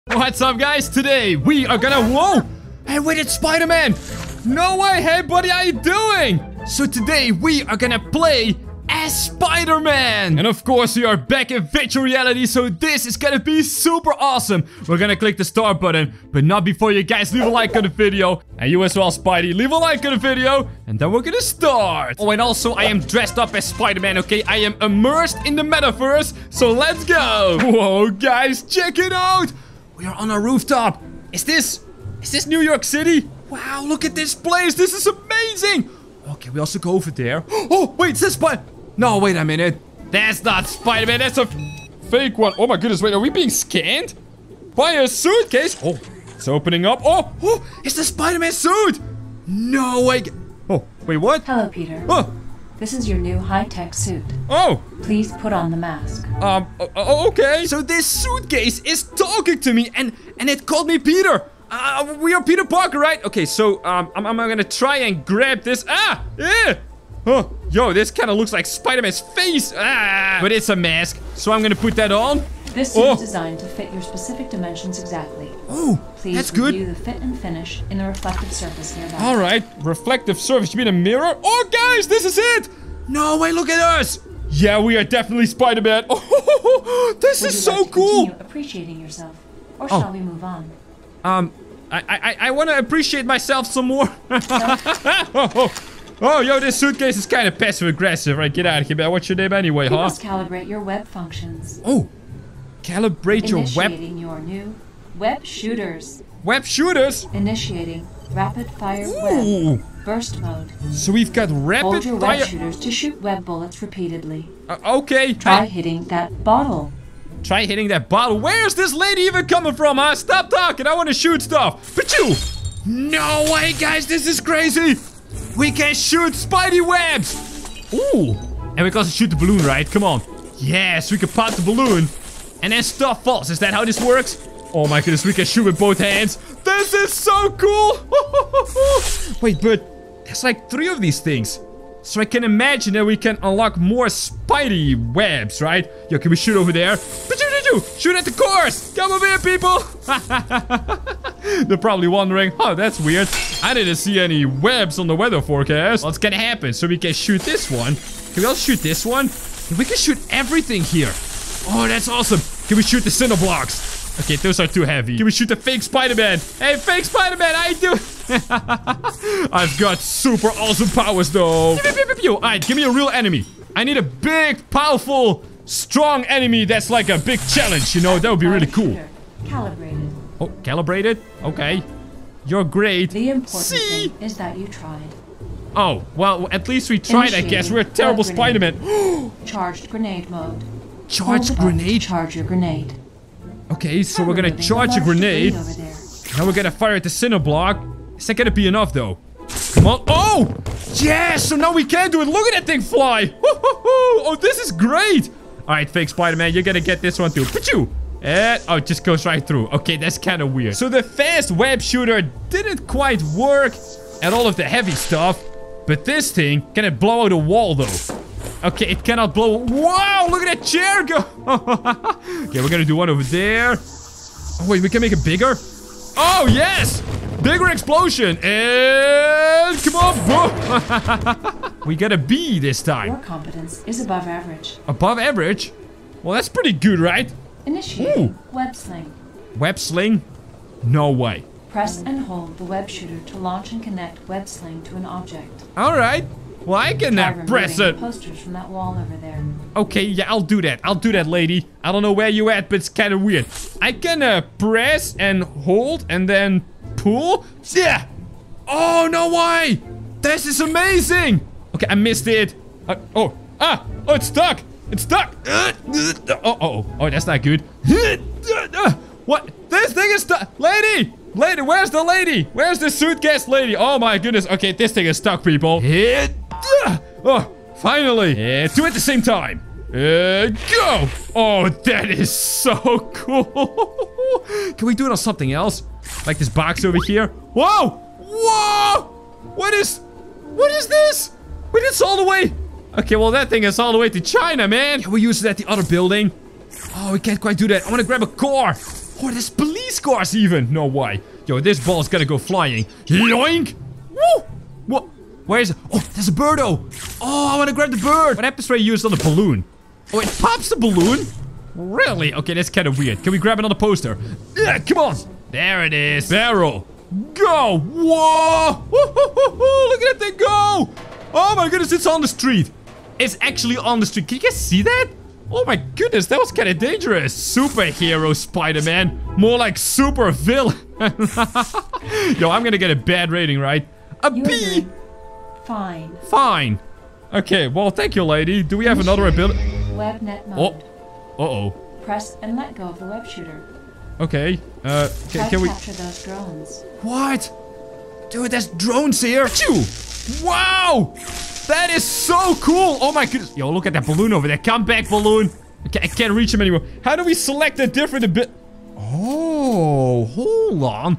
What's up, guys? Today we are gonna... Whoa! Hey, wait, it's Spider-Man! No way! Hey, buddy, how you doing? So today we are gonna play as Spider-Man! And of course, we are back in virtual reality, so this is gonna be super awesome! We're gonna click the start button, but not before you guys leave a like on the video. And you as well, Spidey, leave a like on the video, and then we're gonna start! Oh, and also, I am dressed up as Spider-Man, okay? I am immersed in the metaverse, so let's go! Whoa, guys, check it out! We are on a rooftop. Is this New York City? Wow, look at this place. This is amazing. Okay, we also go over there. Oh, wait, is this Spider... No, wait a minute. That's not Spider-Man. That's a fake one. Oh my goodness, wait, are we being scanned? By a suitcase? Oh, it's opening up. Oh, it's the Spider-Man suit. No way. Oh, wait, what? Hello, Peter. Oh. This is your new high-tech suit. Oh. Please put on the mask. Okay. So this suitcase is talking to me, and it called me Peter. We are Peter Parker, right? Okay, so, I'm gonna try and grab this. Ah! Yeah! Oh, yo, this kind of looks like Spider-Man's face. Ah! But it's a mask, so I'm gonna put that on. This suit is designed to fit your specific dimensions exactly. Oh, please that's good. Review the fit and finish in the reflective surface nearby. All right, reflective surface. You mean a mirror? Oh, guys, this is it. No way, look at us. Yeah, we are definitely Spider-Man. Oh, this is so cool. Continue appreciating yourself, or shall we move on? I want to appreciate myself some more. Oh, yo, this suitcase is kind of passive-aggressive. Right, get out of here, man. What's your name anyway, You must calibrate your web functions. Oh, calibrate your web... Initiating your new web shooters. Web shooters? Initiating rapid-fire web. Burst mode. So we've got rapid-fire... Hold your web shooters to shoot web bullets repeatedly. Okay. Try hitting that bottle. Try hitting that bottle. Where's this lady even coming from, huh? Stop talking. I want to shoot stuff. Pachoo! No way, guys. This is crazy. We can shoot Spidey webs. Ooh. And we can also shoot the balloon, right? Come on. Yes, we can pop the balloon. And then stuff falls. Is that how this works? Oh my goodness, we can shoot with both hands. This is so cool. Wait, but there's like 3 of these things. So I can imagine that we can unlock more Spidey webs, right? Yo, can we shoot over there? Shoot at the course! Come over here, people! They're probably wondering, oh, that's weird. I didn't see any webs on the weather forecast. What's gonna happen? So we can shoot this one. Can we also shoot this one? We can shoot everything here. Oh, that's awesome. Can we shoot the cinder blocks? Okay, those are too heavy. Can we shoot the fake Spider-Man? Hey, fake Spider-Man, how you doing? I've got super awesome powers, though. Alright, give me a real enemy. I need a big, powerful, strong enemy that's like a big challenge, you know? That would be really cool. Calibrated. Oh, calibrated? Okay. You're great. The important thing is that you tried. Oh, well, at least we tried, I guess. We're a terrible Spider-Man. Charged grenade mode. Charged grenade? Charge your grenade. Okay, so we're gonna charge a grenade. Now we're gonna fire at the cinder block. Is that gonna be enough, though? Come on. Oh! Yes! So now we can do it. Look at that thing fly. Oh, this is great. All right, fake Spider-Man, you're gonna get this one, too. Pachoo! And, oh, it just goes right through. Okay, that's kind of weird. So the fast web shooter didn't quite work at all of the heavy stuff. But this thing, can it blow out a wall, though? Okay, it cannot blow. Wow, look at that chair go. Okay, we're gonna do one over there. Oh, wait, we can make it bigger? Oh, yes! Bigger explosion. And come on, we got a B this time. Your competence is above average. Above average? Well, that's pretty good, right? Initiating web sling. Web sling? No way. Press and hold the web shooter to launch and connect web sling to an object. All right. Well, I can press it. Posters from that wall over there. Okay, yeah, I'll do that. I'll do that, lady. I don't know where you at, but it's kind of weird. I can press and hold and then pull. Yeah. Oh, no way. This is amazing. Okay, I missed it. Oh, it's stuck. It's stuck. Oh, that's not good. What? This thing is stuck. Lady, where's the lady? Where's the suitcase lady? Oh my goodness. Okay, this thing is stuck, people. Oh, finally. And 2 at the same time. Go. Oh, that is so cool. Can we do it on something else? Like this box over here? Whoa. Whoa. What is this? Wait, it's all the way. Okay, well, that thing is all the way to China, man. Can we use it at the other building? Oh, we can't quite do that. I want to grab a car. Oh, there's police scars even. No way. Yo, this ball's gonna go flying. Yoink! Woo! What? Where is it? Oh, there's a birdo. Oh, I want to grab the bird. What happens when you use it on the balloon? Oh, it pops the balloon? Really? Okay, that's kind of weird. Can we grab another poster? Yeah, come on. There it is. Barrel. Go. Whoa. Look at that thing go. Oh my goodness, it's on the street. It's actually on the street. Can you guys see that? Oh my goodness, that was kind of dangerous. Superhero Spider-Man. More like super villain. Yo, I'm gonna get a bad rating, right? A B. Fine. Fine. Okay, well, thank you, lady. Do we have another ability? WebNet mode. Oh. Uh-oh. Press and let go of the web shooter. Okay. Try can to we... capture those drones. What? Dude, there's drones here. Achoo! Wow! That is so cool! Oh my goodness. Yo, look at that balloon over there. Come back, balloon. Okay, I can't reach him anymore. How do we select a different bit? Oh, hold on.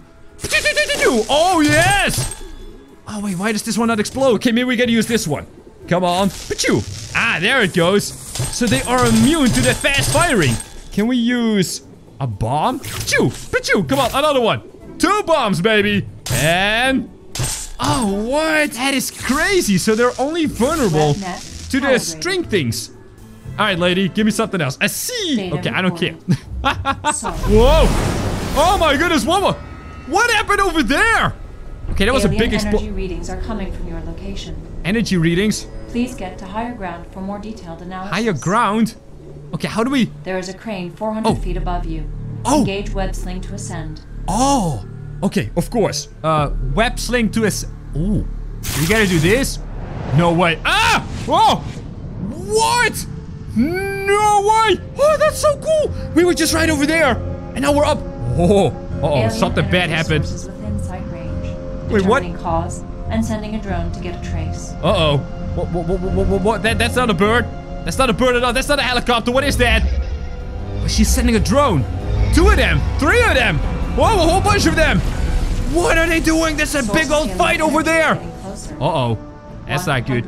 Oh, yes! Oh, wait, why does this one not explode? Okay, maybe we gotta use this one. Come on. Achoo! Ah, there it goes. So they are immune to the fast firing. Can we use a bomb? Achoo! Achoo! Come on, another one. 2 bombs, baby. And... oh, what? That is crazy. So they're only vulnerable to the string things. All right, lady, give me something else. A C. Okay, I don't care. Whoa. Oh, my goodness. What happened over there? Okay, that was a big explosion. Energy readings are coming from your location. Energy readings? Please get to higher ground for more detailed analysis. Higher ground? Okay, how do we... there is a crane 400 feet above you. Engage web sling to ascend. Oh. Okay, of course. Web sling to ascend. Ooh. You gotta do this? No way. Ah! Whoa! What? No way! Oh, that's so cool! We were just right over there. And now we're up. Oh. Uh-oh, something bad happened. Within sight range. Wait, what? Determining cause and sending a drone to get a trace. Uh-oh. What? That's not a bird. That's not a bird at all. That's not a helicopter. What is that? Oh, she's sending a drone. 2 of them. 3 of them. Whoa, a whole bunch of them. What are they doing? There's a big old fight over there. Uh-oh. That's not good.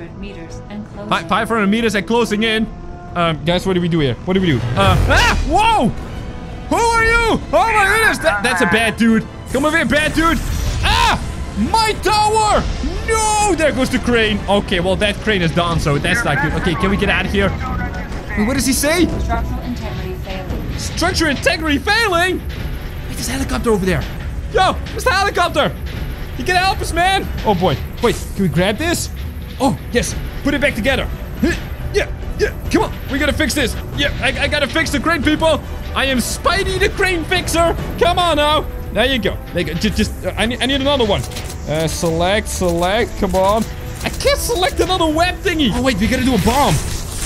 500 meters and closing in. Guys, what do we do here? What do we do? Whoa! Who are you? Oh my goodness, that's a bad dude. Come over here, bad dude. Ah! My tower! No! There goes the crane. Okay, well, that crane is done, so that's not good. Okay, can we get out of here? Wait, what does he say? Structural integrity failing. Structural integrity failing? Wait, there's a helicopter over there. Yo, where's the helicopter? You gotta help us, man. Oh boy. Wait, can we grab this? Oh, yes. Put it back together. Yeah. Come on. We gotta fix this. Yeah, I gotta fix the crane, people. I am Spidey the crane fixer. Come on now. There you go. I need another one. Select. Come on. I can't select another web thingy. Oh, wait. We gotta do a bomb.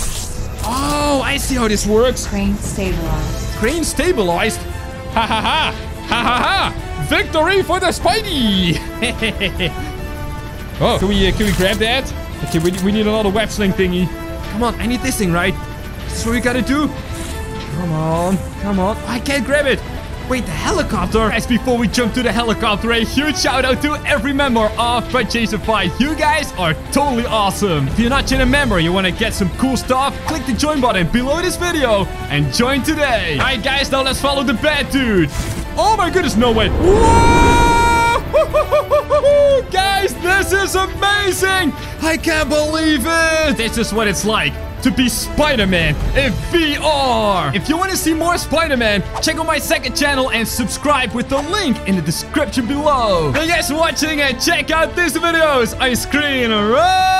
Oh, I see how this works. Crane stabilized. Crane stabilized? Ha ha ha. Ha ha ha. Victory for the Spidey! Oh, can we grab that? Okay, we need another web sling thingy. Come on, I need this thing, right? This is what we gotta do. Come on. I can't grab it. Wait, the helicopter? Guys, before we jump to the helicopter, a huge shout out to every member of Budjason5. You guys are totally awesome. If you're not yet a member, you want to get some cool stuff, click the join button below this video and join today. All right, guys, now let's follow the bad dude. Oh my goodness, no way. Whoa! Guys, this is amazing. I can't believe it. This is what it's like to be Spider-Man in VR. If you want to see more Spider-Man, check out my second channel and subscribe with the link in the description below. Thank you guys for watching and check out these videos on screen right